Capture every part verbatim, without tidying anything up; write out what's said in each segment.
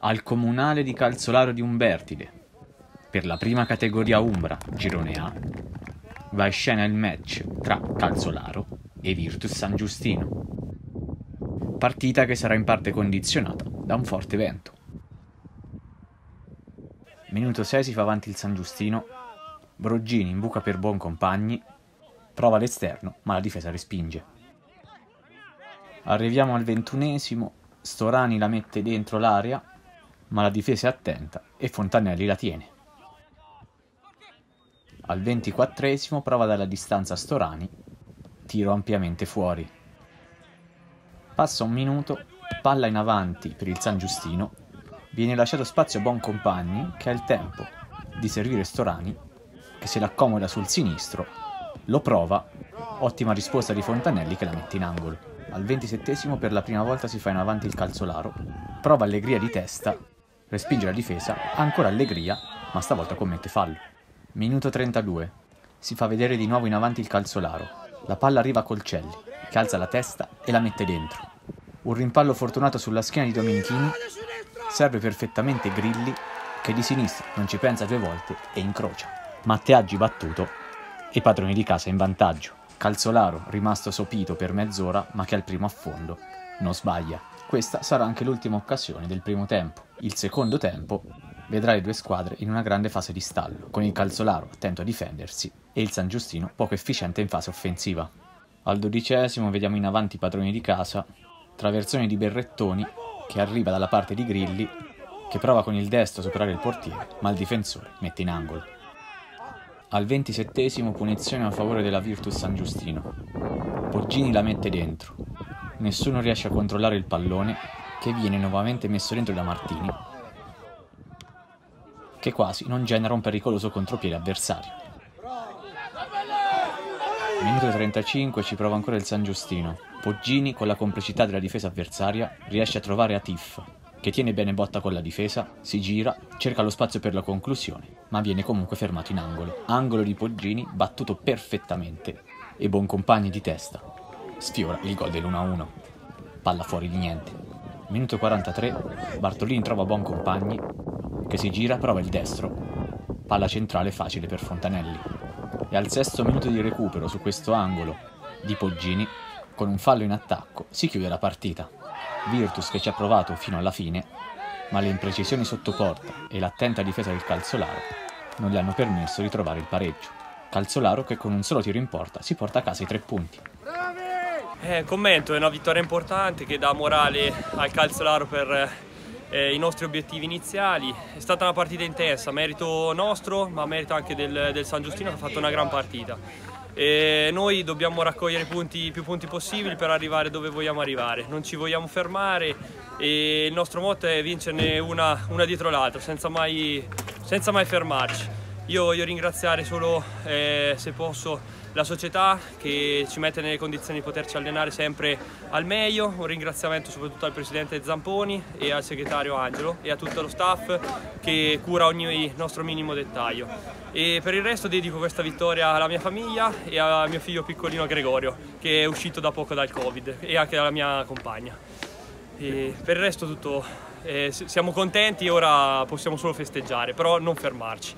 al Comunale di Calzolaro di Umbertide, per la prima categoria Umbra, Girone A, va in scena il match tra Calzolaro e Virtus San Giustino. Partita che sarà in parte condizionata da un forte vento. Minuto sei si fa avanti il San Giustino, Broggini in buca per Boncompagni, prova l'esterno ma la difesa respinge. Arriviamo al ventunesimo, Storani la mette dentro l'area, ma la difesa è attenta e Fontanelli la tiene. Al ventiquattresimo prova dalla distanza Storani, tiro ampiamente fuori. Passa un minuto, palla in avanti per il San Giustino, viene lasciato spazio a Boncompagni che ha il tempo di servire Storani, che se l'accomoda sul sinistro, lo prova, ottima risposta di Fontanelli che la mette in angolo. Al ventisettesimo per la prima volta si fa in avanti il Calzolaro, prova Allegria di testa, respinge la difesa, ancora Allegria, ma stavolta commette fallo. Minuto trentadue, si fa vedere di nuovo in avanti il Calzolaro, la palla arriva a Colcelli, che alza la testa e la mette dentro. Un rimpallo fortunato sulla schiena di Domenichini, serve perfettamente Grilli, che di sinistra non ci pensa due volte e incrocia. Matteaggi battuto e padroni di casa in vantaggio. Calzolaro rimasto sopito per mezz'ora ma che al primo affondo non sbaglia. Questa sarà anche l'ultima occasione del primo tempo. Il secondo tempo vedrà le due squadre in una grande fase di stallo, con il Calzolaro attento a difendersi e il San Giustino poco efficiente in fase offensiva. Al dodicesimo vediamo in avanti i padroni di casa, traversone di Berrettoni che arriva dalla parte di Grilli, che prova con il destro a superare il portiere, ma il difensore mette in angolo. Al ventisettesimo punizione a favore della Virtus San Giustino. Poggini la mette dentro. Nessuno riesce a controllare il pallone, che viene nuovamente messo dentro da Martini, che quasi non genera un pericoloso contropiede avversario. Minuto trentacinque ci prova ancora il San Giustino. Poggini, con la complicità della difesa avversaria, riesce a trovare Atif, che tiene bene botta con la difesa, si gira, cerca lo spazio per la conclusione, ma viene comunque fermato in angolo. Angolo di Poggini, battuto perfettamente, e Boncompagni di testa sfiora il gol dell'uno a uno. Palla fuori di niente. Minuto quarantatré, Bartolini trova Boncompagni, che si gira, prova il destro. Palla centrale facile per Fontanelli. E al sesto minuto di recupero su questo angolo di Poggini, con un fallo in attacco, si chiude la partita. Virtus che ci ha provato fino alla fine, ma le imprecisioni sotto porta e l'attenta difesa del Calzolaro non gli hanno permesso di trovare il pareggio. Calzolaro che con un solo tiro in porta si porta a casa i tre punti. Eh, commento, è una vittoria importante che dà morale al Calzolaro per eh, i nostri obiettivi iniziali. È stata una partita intensa, merito nostro, ma merito anche del, del San Giustino che ha fatto una gran partita. E noi dobbiamo raccogliere punti, più punti possibili per arrivare dove vogliamo arrivare, non ci vogliamo fermare e il nostro motto è vincerne una, una dietro l'altra senza mai, senza mai fermarci. Io voglio ringraziare solo, eh, se posso, la società che ci mette nelle condizioni di poterci allenare sempre al meglio. Un ringraziamento soprattutto al presidente Zamponi e al segretario Angelo e a tutto lo staff che cura ogni nostro minimo dettaglio. E per il resto dedico questa vittoria alla mia famiglia e a mio figlio piccolino Gregorio, che è uscito da poco dal Covid, e anche alla mia compagna. E per il resto tutto, eh, siamo contenti e ora possiamo solo festeggiare, però non fermarci.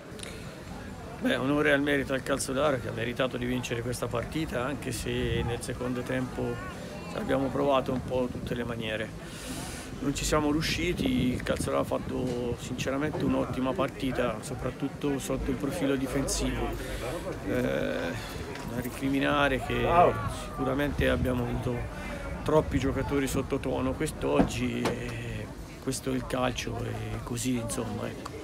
Beh, onore al merito al Calzolaro che ha meritato di vincere questa partita, anche se nel secondo tempo abbiamo provato un po' tutte le maniere. Non ci siamo riusciti, il Calzolaro ha fatto sinceramente un'ottima partita, soprattutto sotto il profilo difensivo. Eh, da ricriminare che sicuramente abbiamo avuto troppi giocatori sottotono quest'oggi, questo è il calcio e così insomma. Ecco.